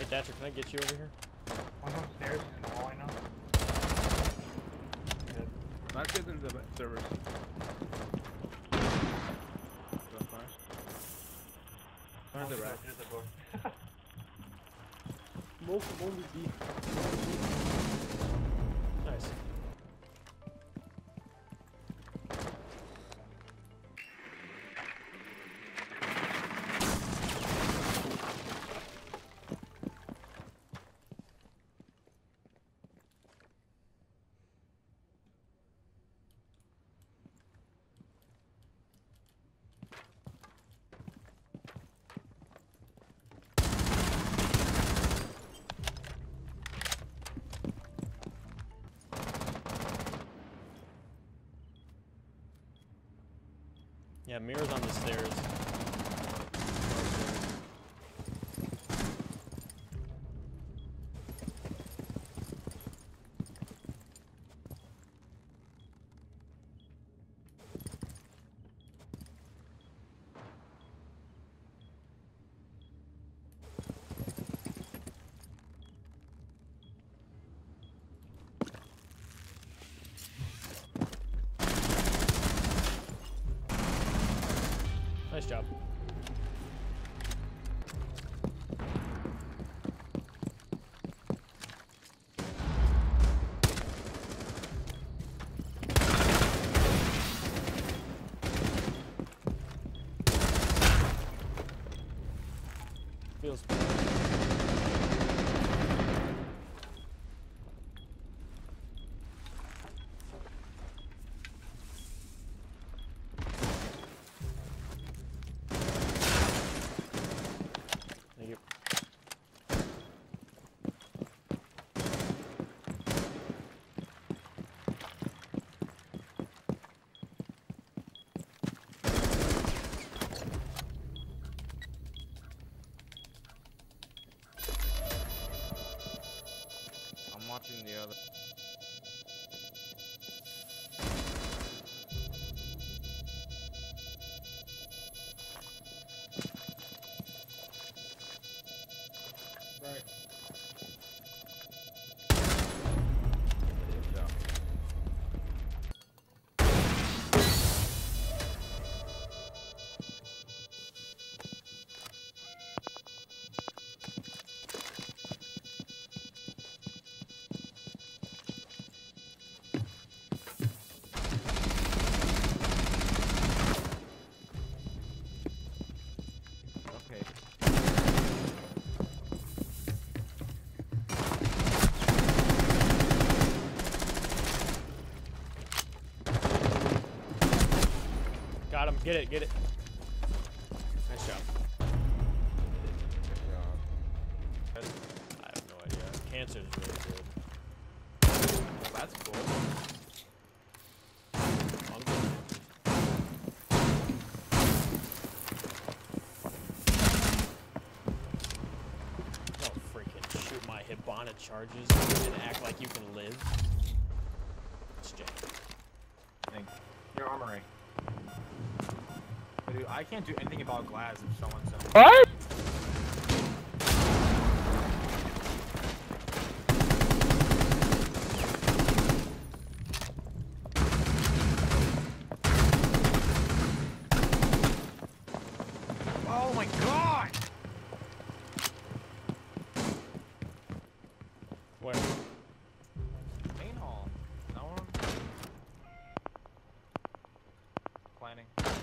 Thatcher, can I get you over here? One's upstairs in the hallway now. Good. Not good in the servers. Find the rat. There's the door. Multiple B. Nice. Yeah, mirrors on the stairs. Nice job. Feels bad. Thank you. I'm watching the other. Right. Good job. Okay. Got him. Get it. Get it. Nice job. Good job. I have no idea. Cancer is really good. That's cool. I'm good. Don't freaking shoot my Hibana charges and act like you can live. It's Jay. Your armory. Dude, I can't do anything about glass if someone says. What? Oh my god! Where? Main hall. No one. Planning.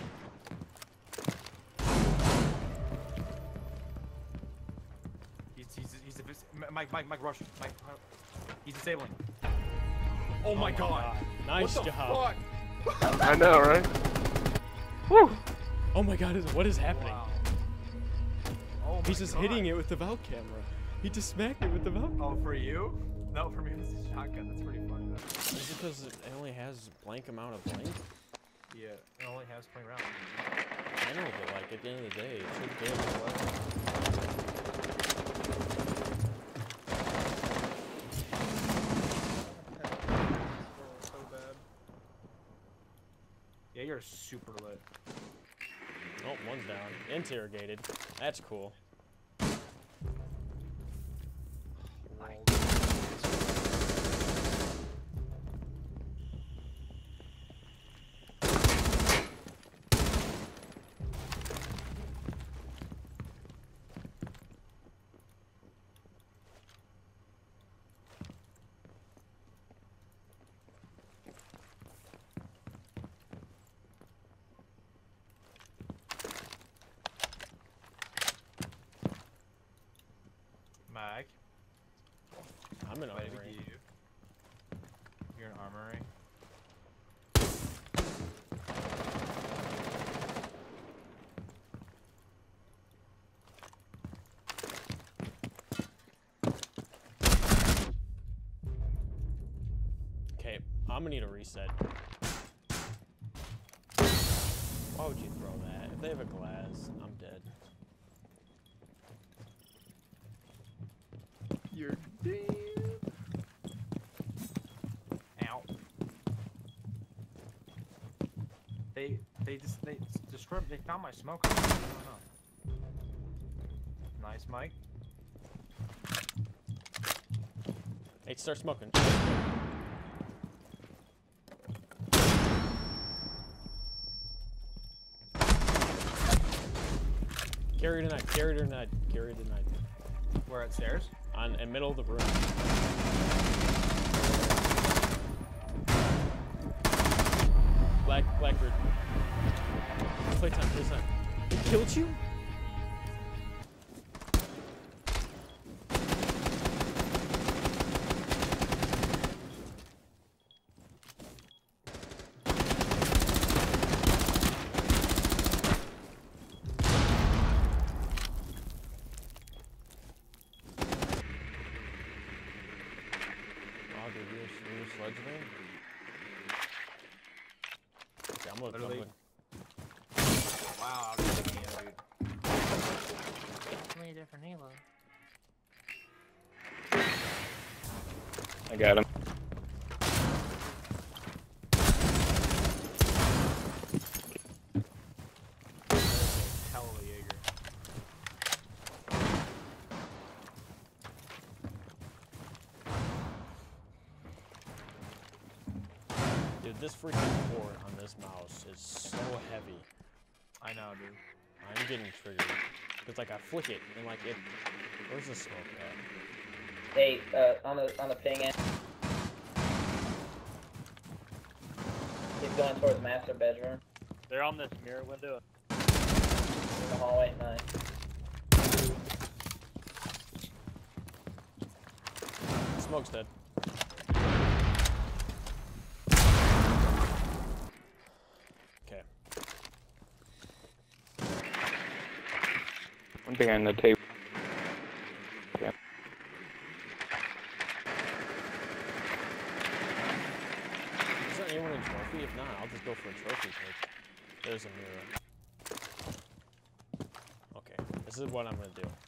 Mike, rush. Mike, he's disabling. Oh my god. Nice What the job. fuck? I know, right? Whew. Oh my god, what is happening? Wow. Oh He's my just god. hitting it with the valve camera. He just smacked it with the valve camera. Oh, for you? No, for me it's a shotgun. That's pretty funny though. Is it because it only has blank amount of blank? Yeah, it only has 20 rounds. I know, but like at the end of the day, it should be able to work. So bad. Yeah, you're super lit. Oh, one's down. Interrogated. That's cool. Mag. I'm in Ready to armory. give you. You're an armory. Okay, I'm gonna need a reset. Why would you throw that? If they have a glass, I'm dead. You're dead. Ow. They destroyed. They found my smoke. I don't know. Nice, Mike. Hey, start smoking. Carry tonight, carry tonight, carry tonight. We're at stairs. On in middle of the room. Blackbird. Playtime, playtime. He killed you? Oh, dude, you're sledge me? Okay, I'm gonna Literally. jump Wow, I'm taking it, dude. Play a different Halo. I got him. Hell of a Jaeger. Dude, this freaking port on this mouse is so heavy. I know, dude. I'm getting triggered. It's like I flick it and like it. Where's the smoke at? Hey, on the ping end. He's going towards master bedroom. They're on this mirror window. In the hallway at 9. Smoke's dead. Okay. One behind the table. Yeah. Is there anyone in trophy? If not, I'll just go for a trophy pick. There's a mirror. Okay, this is what I'm gonna do.